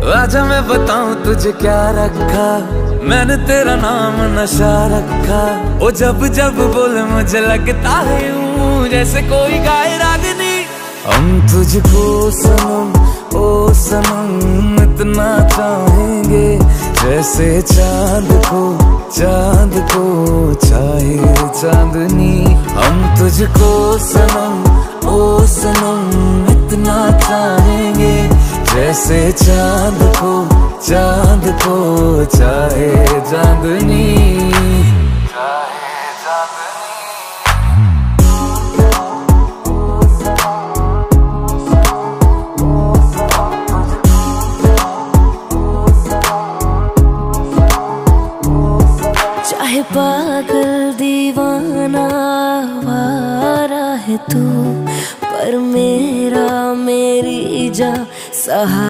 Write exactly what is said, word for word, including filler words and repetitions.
आजा मैं बताऊं तुझे क्या रखा, मैंने तेरा नाम नशा रखा। ओ जब जब बोले मुझे लगता है यूं जैसे कोई गाए रागनी। हम तुझको सनम ओ सनम इतना चाहेंगे, जैसे चांद को चांद को चाहे चांदनी। हम तुझको सनम ओ सनम इतना चाहेंगे, जैसे चांद को चांद को चाहे चांदनी। चाहे पागल दीवाना वारा है तू, पर मेरा मेरी जा सहा